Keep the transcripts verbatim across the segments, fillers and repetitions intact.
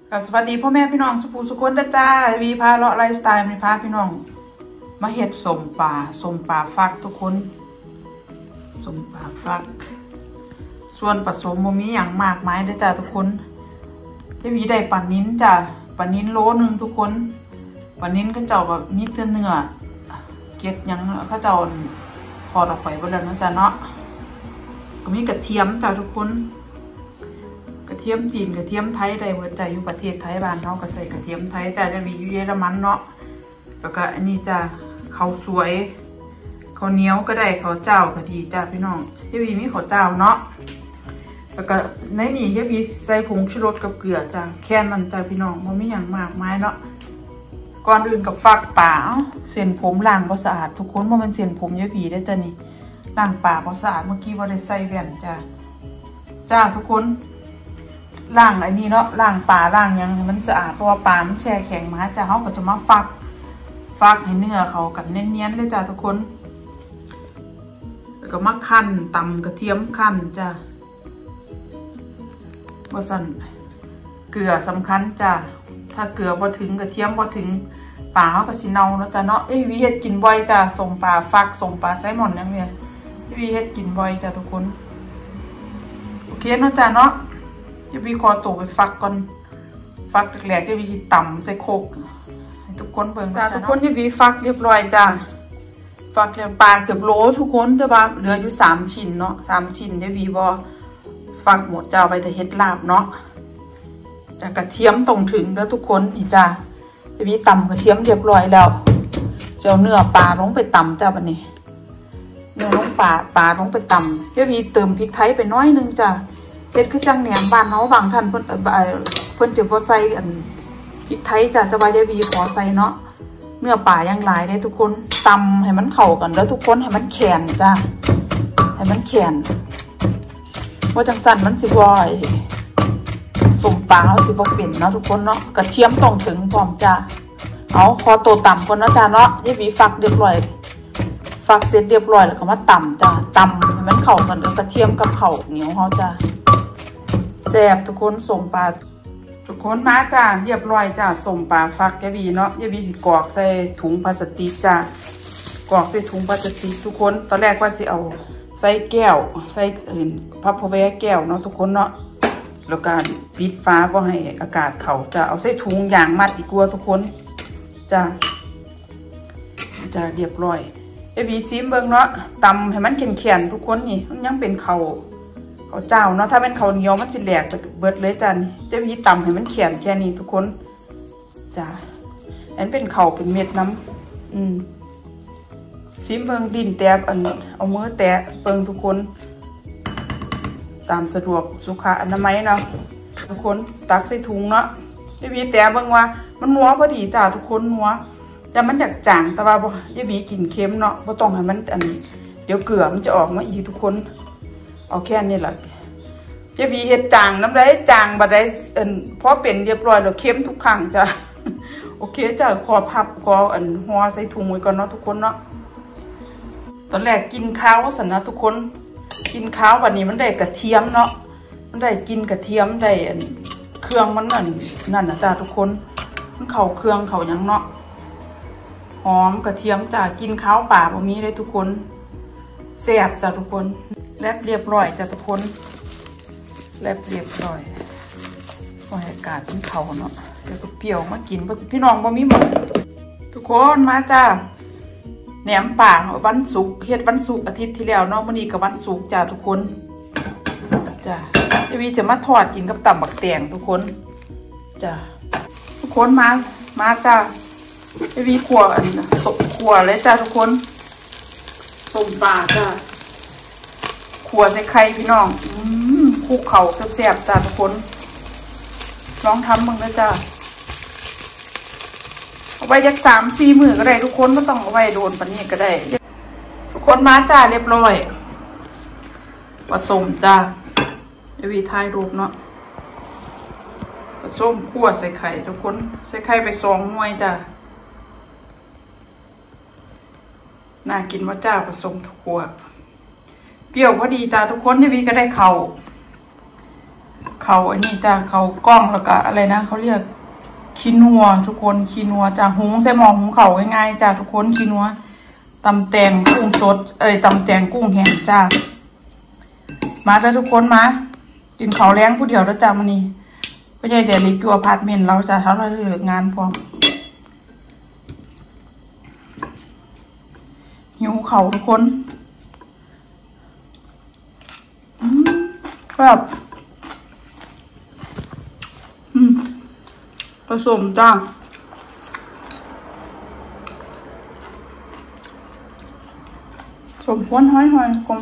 กับสวัสดีพ่อแม่พี่น้องสุภูสุคนนะจ้าวีพาเลาะไลฟ์สไตล์มีพาพี่น้องมาเห็ดสมป่าสมป่าฟักทุกคนสมป่าฟักส่วนผสมมีอย่างมากมายเลยจ้าทุกคนที่วีได้ปลานิ้นจ้าปลานิ้นโลนึงทุกคนปลานิ้นก็เจ้าแบบมีเนื้อเกล็ดยังเขาเจ้าพอดออกไปหมดแล้วนะจ้าเนาะก็มีกระเทียมจ้าทุกคนกระเทียมจีนกระเทียมไทยได้เมื่อใจอยู่ประเทศไทยบ้านเขาก็ใส่กระเทียมไทยแต่จะมีอยู่เยอรมันเนาะแล้วก็อันนี้จ้าข้าวสวยข้าวเหนียวก็ได้ข้าวเจ้าก็ดีจ้าพี่น้องเยวีมีข้าวเจ้าเนาะแล้วก็ในนี้เยวีใส่ผงชูรสกับเกลือจ้าแค่นั้นจ้าพี่น้องมันไม่อย่างมากมายเนาะก่อนอื่นกับฟักป่าเส้นผมล้างก็สะอาดทุกคนเพราะมันเส้นผมเยวีได้จ้านี่ล้างป่าก็สะอาดเมื่อกี้ว่าได้ใส่แว่นจ้าจ้าทุกคนล่างไอ้นี่เนาะล่างปลาล่างยังมันสะอาดเพราะว่าปลามันแช่แข็งมาจ้าเขาก็จะมาฟักฟักให้เนื้อเขากันเนียนๆเลยจ้าทุกคนแล้วก็มาคั่นตำกระเทียมคั่นจ้าว่าสั่นเกลือสำคัญจ้าถ้าเกลือพอถึงกระเทียมพอถึงปลาเขาก็สิเนาแล้วจ้าเนาะเอ้ยวีเฮ็ดกินบ่อยจ้าส่งปลาฟักส่งปลาไซมอนยังเนี่ยวีเฮ็ดกินบ่อยจ้าทุกคนโอเคเนาะจ้าเนาะจะวีคอตัวไปฟักก่อนฟักแรกๆจะวีต่ำใส่โคกให้ทุกคนเบิ่งจ้าทุกคนจะวีฟักเรียบร้อยจ้าฟักเรียบปลาเกือบโลทุกคนแต่ว่าเหลืออยู่สามชิ้นเนาะสามชิ้นจะวีบอฟักหมดจ้าไปแต่เฮ็ดลาบเนาะจากกระเทียมตรงถึงแล้วทุกคนนี่จ้าจะวีต่ำกระเทียมเรียบร้อยแล้วจะเอาเนื้อปลาลงไปต่ำจ้าบันนี้เนื้อลงปลาปลาลงไปต่ำจะวีเติมพริกไทยไปน้อยนึงจ้าเฮ็ดคือจังแหนมบ้านเขาบางท่านเพิ่นเพิ่นจะบ่ใส่อันพริกไทยจ้ะแต่ว่าจะวีขอใส่เนาะเนื้อปลายังหลายได้ทุกคนตำให้มันเข้ากันแล้วทุกคนให้มันแข็งจ้ะให้มันแข็งว่าจังสั่นมันสิบ่อยสมปลาเขาสิบ่เป็นเนาะทุกคนเนาะกระเทียมต้องถึงพร้อมจ้ะเอาขอตัวต่ำก่อนนะจ้ะเนาะจะวีฟักเรียบร้อยฟักเสร็จเรียบร้อยแล้วก็มาต่ำจ้ะต่ำให้มันเข้ากันแล้วกระเทียมกับข้าวเหนียวเขาจ้ะแซ่บทุกคนสมปลาทุกคนมาจ้าเรียบร้อยจ้าสมปลาฟักยาวีเนาะยาวีสิกรอกใส่ถุงพลาสติกจ้ากรอกใส่ถุงพลาสติกทุกคนตอนแรกว่าสิเอาใส่แก้วใส่อื่นพับพแวแก้วเนาะทุกคนเนาะแล้วก็ปิดฟ้าก็ให้อากาศเขาจะเอาใส่ถุงยางมัดอีกกลัวทุกคนจ้าจะเรียบร้อยยาวีซิมเบิ้งเนาะตำให้มันแข็งๆทุกคนนี่มันยังเป็นเขาข้าวเจ้าเนาะถ้าเป็นข้าวเหนียวมันสิแหลกเบิดเลยจ้ะนี่จะวีตำให้มันแข็งแค่นี้ทุกคนจ้ะอันเป็นข้าวเป็นเม็ดน้ำอืมซิมเบิงดินแตะอันเอามือแตะเบิงทุกคนตามสะดวกสุขอนามัยเนาะทุกคนตักใส่ถุงเนาะจะวีแตะเบิงว่ามันนัวพอดีจ้ะทุกคนนัวแต่มันอยากจางแต่ว่าจะวีกินเค็มเนาะบ่ต้องให้มันอันเดี๋ยวเกลือมันจะออกมาอีกทุกคนเอาแค่นี้แหละจะมีเห็ดจางน้ำได้จางบัดได้อันพอเป็นเรียบร้อยแล้วเค็มทุกครั้งจ้ะโอเคจ้ะขอพับขออันห่อใส่ถุงไว้ก่อนเนาะทุกคนเนาะตอนแรกกินข้าวสันนะทุกคนกินข้าววันนี้มันได้กระเทียมเนาะมันได้กินกระเทียมได้อันเครื่องมันอันนั่นนะจ้ะทุกคนมันเข่าเครื่องเข่ายังเนาะหอมกระเทียมจ้ะกินข้าวป่าบะมีเลยทุกคนแซ่บจ้ะทุกคนแลบเรียบร้อยจ้ะทุกคนแลบเรียบร้อยบรรยากาศเป็นเขาเนาะเดี๋ยวก็เปรี้ยวมากินเพราะพี่น้องบ่มีหมดทุกคนมาจ้าแหนมป่าวันศุกร์เฮ็ดวันศุกร์อาทิตย์ที่แล้วเนาะมื้อนี้ก็วันศุกร์จ้าทุกคนจ้าจะวีจะมาทอดกินกับตำบักแตงทุกคนจ้าทุกคนมามาจ้าจะวีขั่วอันสดขั่วเลยจ้าทุกคนส้มปลาจ้าขั่วใส่ไข่พี่น้องอืมคลุกเข่าแซ่บๆจ้าทุกคนลองทำมึงนะจ้าเอาไว้ยักสามสี่มือก็ได้ทุกคนไม่ต้องเอาไว้โดนปันนี้ก็ได้ทุกคนมาจ้าเรียบร้อยผสมจ้าเดี๋ยววีทายรูปเนาะผสมขั่วใส่ไข่ทุกคนใส่ไข่ไปสองหน่วยจ้าน่ากินว่าจ้าผสมขั่วเปรี้ยวพอดีจ้าทุกคนที่วีก็ได้เข่าเขาอันนี้จ้าเขากล้องแล้วก็อะไรนะเขาเรียกคีนัวทุกคนคีนัวจ้าหุงใส่หม้อหุงเขาง่ายๆจ้าทุกคนคีนัวตำแตงกุ้งสดเอ้ยตำแตงกุ้งแห้งจ้ามาจ้าทุกคนมากินข้าวแรงผู้เดียวแล้วจ้ามันนี่ไม่ใช่เดลิกิวอพาร์ตเมนต์เราจะเท่าไรเหลืองานพร้อมหิวเข่าทุกคนแบบอืมผสมจ้าสมพวนห้อยหอยคม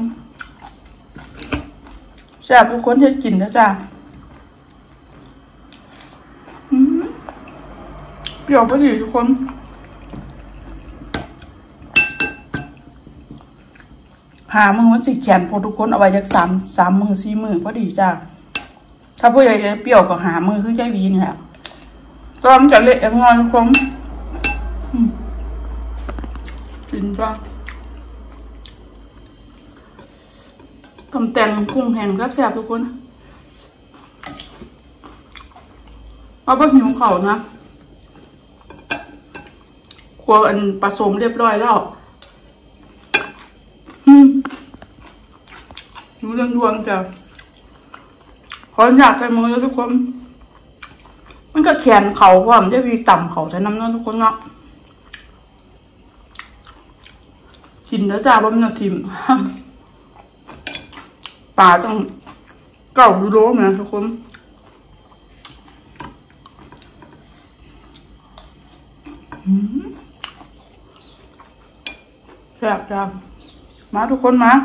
แซ่บทุกคนที่กินนะจ้าเปรี้ยวพอดีทุกคนหามือมันสิแขนพอทุกคนเอาไว้จากสามสามมือสี่มือพอดีจ้าถ้าผู้ใหญ่เปรี้ยวก็หามือคือใจวีนี่แหละตอนจะเละงอนคงกินจ้าตำแตงกุ้งแห้งแซ่บๆทุกคนเอาบักหิวเข่านะครัวอันผสมเรียบร้อยแล้วหิวเรื่องดวงจ้ะขออยากใส่มือแล้วทุกคนมันก็แขนเข่าพร้อมจะวีต่ำเข่าใส่น้ำนั่นทุกคนเนาะกินแล้วจ้าบ้ามันทิมปลาต้องเก่าดูโลนะทุกคนแซ่บจ้ามาทุกคนมา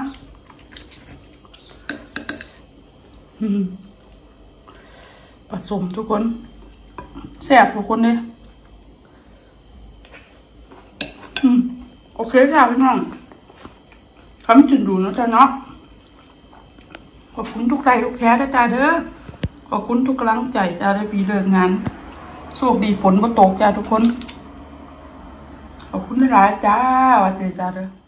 ผสมทุกคนแซ่บทุกคนเลยอืมโอเคค่ะพี่น้องทำจุดดูนะจ๊ะเนาะขอบคุณทุกใจทุกแท้นะจ๊ะเด้อขอบคุณทุกกำลังใจจ้าได้ปีเลิกงานโชคดีฝนก็ตกจ้าทุกคนขอบคุณหลายจ้าว่าเจจ้าเด้อ